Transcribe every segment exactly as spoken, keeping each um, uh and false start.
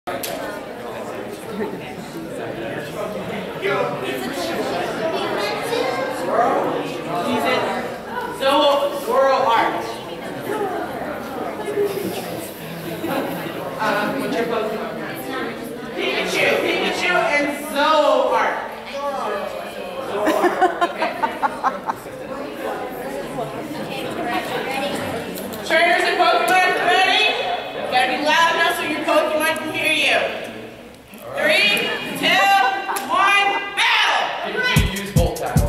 He's in Zoroark. Um, what's your Pokemon? Pikachu, Pikachu, and Zoroark. Zoroark. Okay. Trainers and Pokemon, ready? You gotta be loud enough so your Pokemon can hear you. Three, two, one, battle! Pikachu, use Volt Tackle.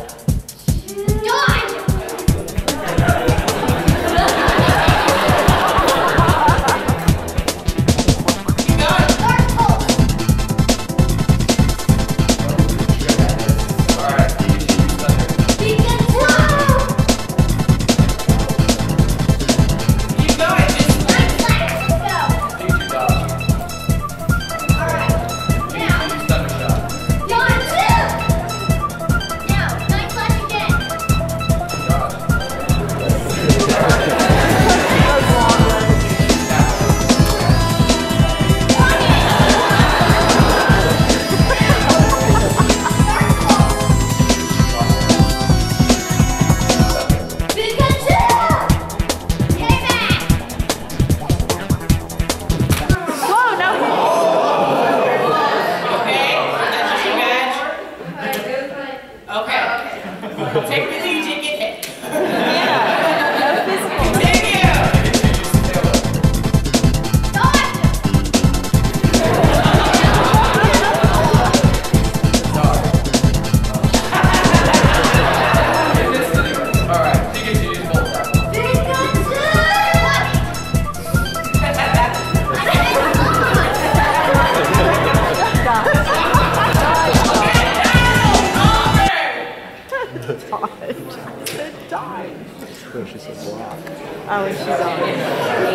Take the lead, you get hit. Yeah, no physical. Continue. Alright, Pikachu, use Volt Tackle. Oh, she's on.